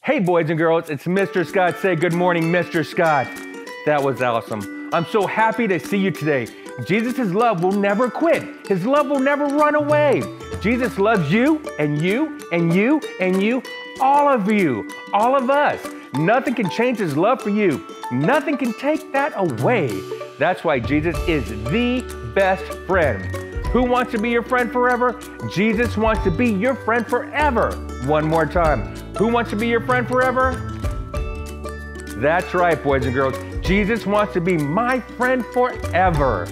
Hey boys and girls, it's Mr. Scott. Say good morning, Mr. Scott. That was awesome. I'm so happy to see you today. Jesus' love will never quit. His love will never run away. Jesus loves you and you and you and you, all of us. Nothing can change his love for you. Nothing can take that away. That's why Jesus is the best friend. Who wants to be your friend forever? Jesus wants to be your friend forever. One more time. Who wants to be your friend forever? That's right, boys and girls. Jesus wants to be my friend forever.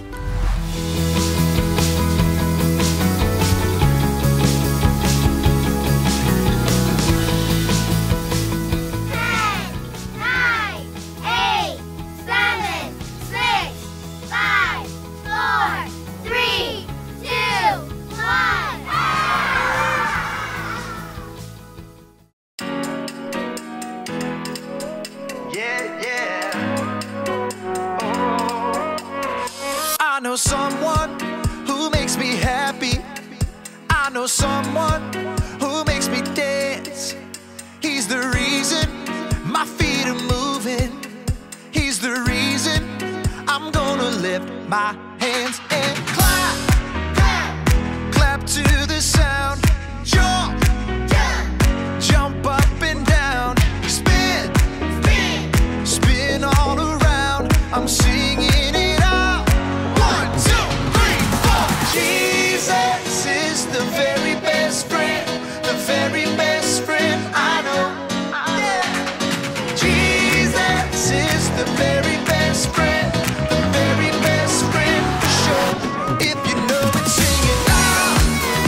I know someone who makes me happy. I know someone who makes me dance. He's the reason my feet are moving. He's the reason I'm gonna lift my hands and clap, clap, clap to the sound. Jump, jump up and down. Spin, spin, spin all around. I'm singing it out. 1, 2, 3, 4. Jesus is the very best friend, the very best friend I know. Yeah. Jesus is the very best friend, the very best friend for sure. If you know it, sing it loud.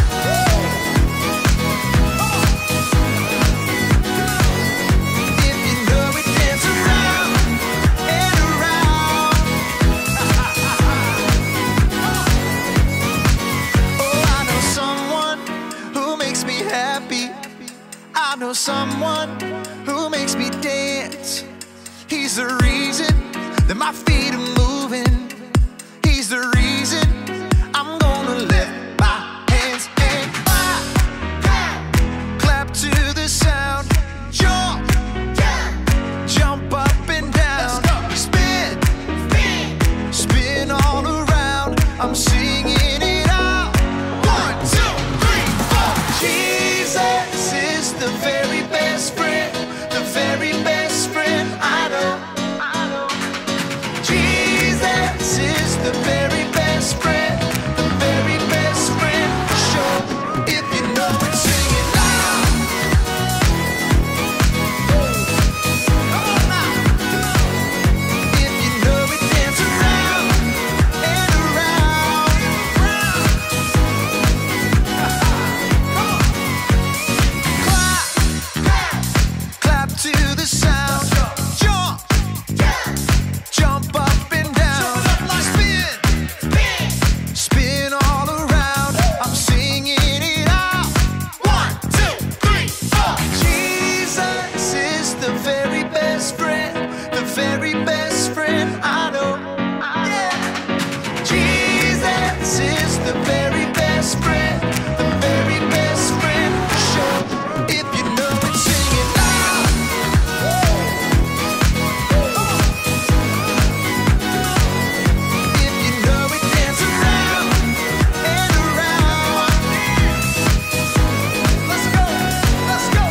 If you know it, dance around and around. Oh, I know someone who makes me happy. I know someone who makes me dance. He's the reason that my feet are moving. He's the reason I'm gonna lift my hands and clap, clap, clap to the sound. Jump, jump up and down. Spin, spin, spin all around. I'm singing it out. 1, 2, 3, 4. Jesus is the very best friend, the very best friend I know. Jesus is the very best friend, the very best friend for sure. If you know it, sing it loud. Come on now. If you know it, dance around and around. Come on. Clap, clap, clap to the sound. Jump, jump up and down. Spin, spin all around. I'm singing it out. 1, 2, 3, 4. Jesus is the very best friend, the very best friend I know. Yeah. Jesus is the very best friend, the very best friend for sure. If you know it, sing it loud. If you know it, dance around and around. Let's go, let's go.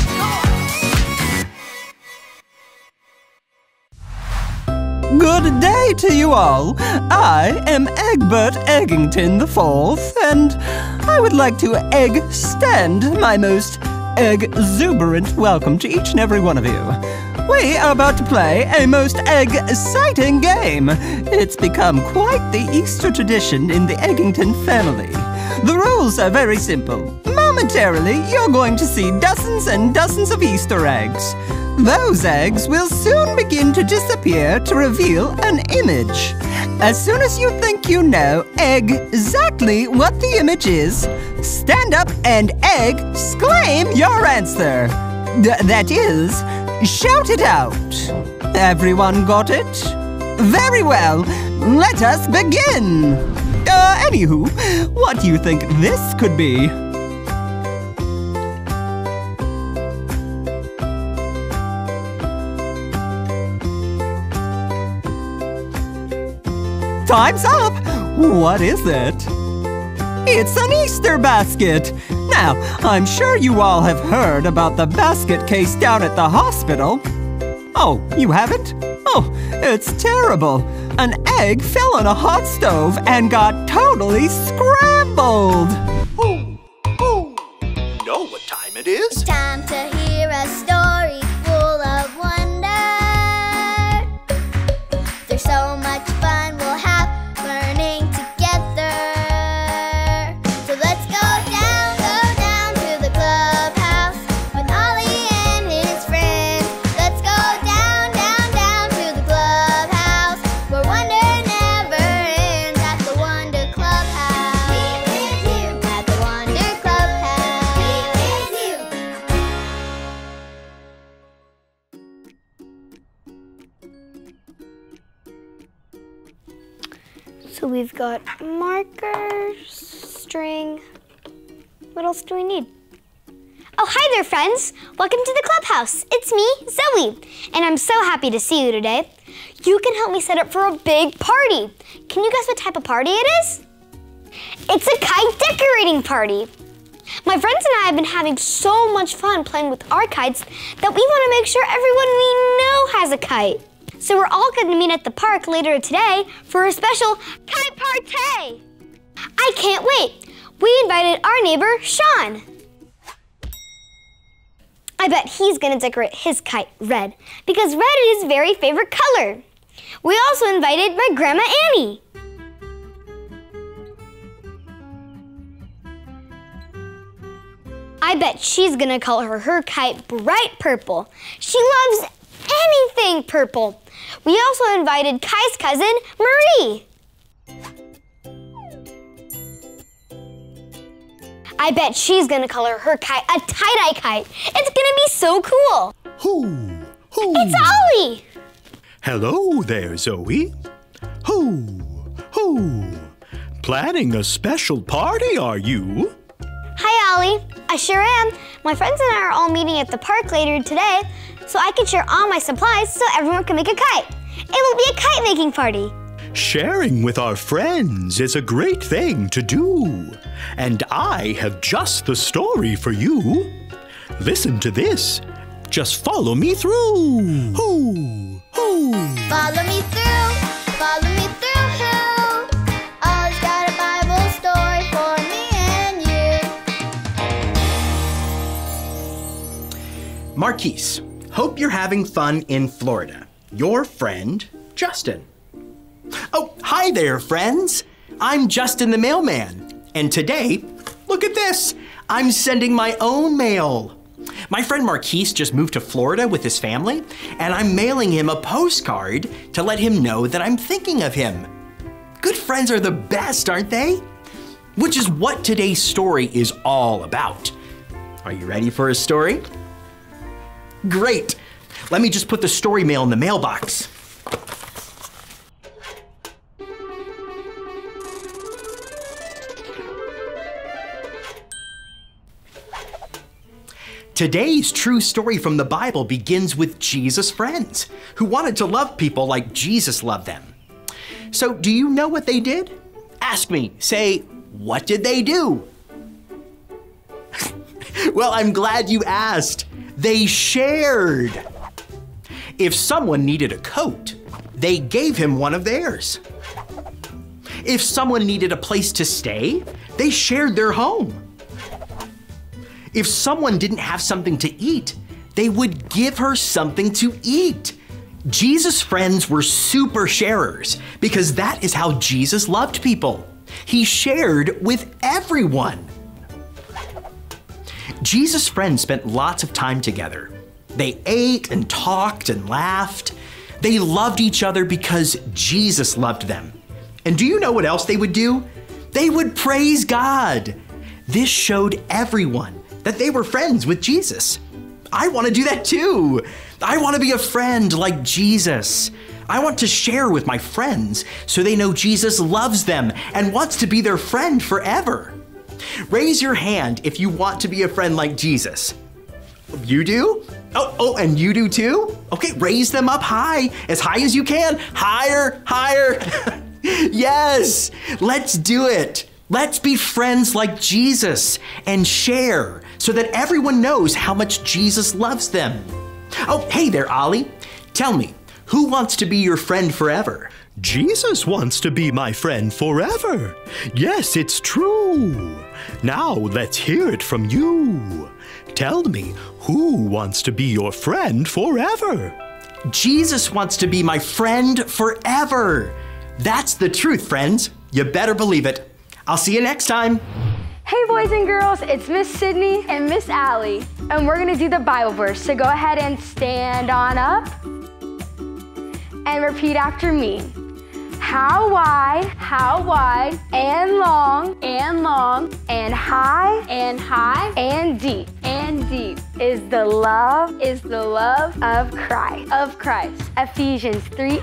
Come on. Good day to you all. I am Egbert Eggington IV, and I would like to extend my most exuberant welcome to each and every one of you. We are about to play a most exciting game. It's become quite the Easter tradition in the Eggington family. The rules are very simple. Momentarily, you're going to see dozens and dozens of Easter eggs. Those eggs will soon begin to disappear to reveal an image. As soon as you think you know exactly what the image is, stand up and exclaim your answer. That is, shout it out. Everyone got it? Very well, let us begin. Anywho, what do you think this could be? Time's up! What is it? It's an Easter basket! Now, I'm sure you all have heard about the basket case down at the hospital. Oh, you haven't? Oh, it's terrible. An egg fell on a hot stove and got totally scrambled. You know what time it is? It's time to hear a story full of wonder. There's so much fun we'll have learning together. So let's go down to the clubhouse with Ollie and his friends. Let's go down to the clubhouse where wonder never ends at the Wonder Clubhouse. Be with you at the Wonder Clubhouse. Be with you. So we've got markers, string. What else do we need? Oh, hi there, friends. Welcome to the clubhouse. It's me, Zoe, and I'm so happy to see you today. You can help me set up for a big party. Can you guess what type of party it is? It's a kite decorating party. My friends and I have been having so much fun playing with our kites that we want to make sure everyone we know has a kite. So we're all going to meet at the park later today for a special kite party. I can't wait. We invited our neighbor, Sean. I bet he's going to decorate his kite red because red is his very favorite color. We also invited my Grandma Annie. I bet she's going to color her kite bright purple. She loves anything purple. We also invited Kai's cousin, Marie. I bet she's gonna color her kite a tie-dye kite. It's gonna be so cool. Who? It's Ollie. Hello there, Zoe. Who? Planning a special party, are you? Hi, Ollie. I sure am. My friends and I are all meeting at the park later today, so I can share all my supplies so everyone can make a kite. It will be a kite-making party. Sharing with our friends is a great thing to do. And I have just the story for you. Listen to this. Just follow me through. Who? Follow me through, follow me through, who? Ollie's got a Bible story for me and you. Marquise, hope you're having fun in Florida. Your friend, Justin. Oh, hi there, friends. I'm Justin the mailman. And today, look at this. I'm sending my own mail. My friend Marquise just moved to Florida with his family, and I'm mailing him a postcard to let him know that I'm thinking of him. Good friends are the best, aren't they? Which is what today's story is all about. Are you ready for a story? Great. Let me just put the story mail in the mailbox. Today's true story from the Bible begins with Jesus' friends who wanted to love people like Jesus loved them. So do you know what they did? Ask me. Say, what did they do? Well, I'm glad you asked. They shared. If someone needed a coat, they gave him one of theirs. If someone needed a place to stay, they shared their home. If someone didn't have something to eat, they would give her something to eat. Jesus' friends were super sharers because that is how Jesus loved people. He shared with everyone. Jesus' friends spent lots of time together. They ate and talked and laughed. They loved each other because Jesus loved them. And do you know what else they would do? They would praise God. This showed everyone that they were friends with Jesus. I want to do that too. I want to be a friend like Jesus. I want to share with my friends so they know Jesus loves them and wants to be their friend forever. Raise your hand if you want to be a friend like Jesus. You do? Oh, and you do too? Okay, raise them up high as you can. Higher, higher. Yes, let's do it. Let's be friends like Jesus and share so that everyone knows how much Jesus loves them. Oh, hey there, Ollie. Tell me, who wants to be your friend forever? Jesus wants to be my friend forever. Yes, it's true. Now let's hear it from you. Tell me, who wants to be your friend forever? Jesus wants to be my friend forever. That's the truth, friends. You better believe it. I'll see you next time. Hey boys and girls, it's Miss Sydney and Miss Allie, and we're gonna do the Bible verse. So go ahead and stand on up and repeat after me. How wide, and long, and high, and deep, is the love of Christ. Ephesians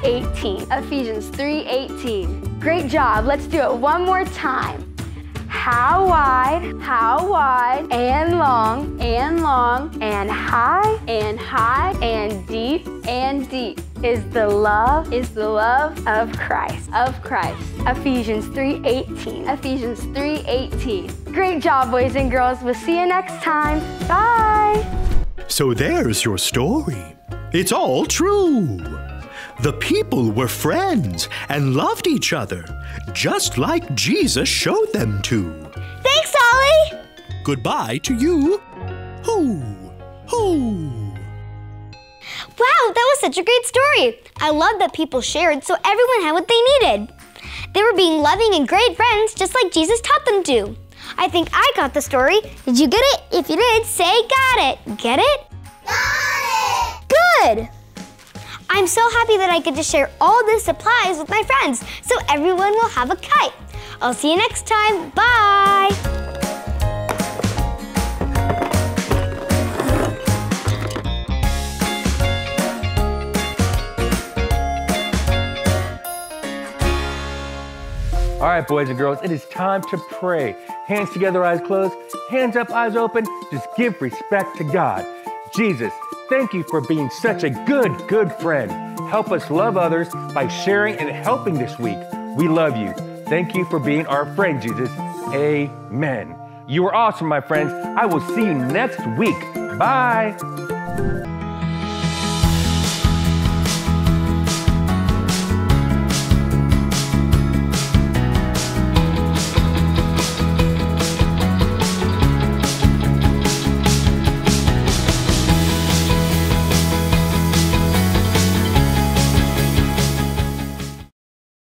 3:18. Great job. Let's do it one more time. How wide, and long, and high, and deep, is the love of Christ. Ephesians 3:18. Great job, boys and girls. We'll see you next time. Bye. So there's your story. It's all true. The people were friends and loved each other, just like Jesus showed them to. Thanks, Ollie! Goodbye to you. Hoo, hoo. Wow, that was such a great story. I love that people shared so everyone had what they needed. They were being loving and great friends just like Jesus taught them to. I think I got the story. Did you get it? If you did, say got it. Get it? Got it! Good! I'm so happy that I get to share all the supplies with my friends so everyone will have a kite. I'll see you next time. Bye! All right, boys and girls, it is time to pray. Hands together, eyes closed, hands up, eyes open. Just give respect to God. Jesus, thank you for being such a good friend. Help us love others by sharing and helping this week. We love you. Thank you for being our friend, Jesus. Amen. You are awesome, my friends. I will see you next week. Bye.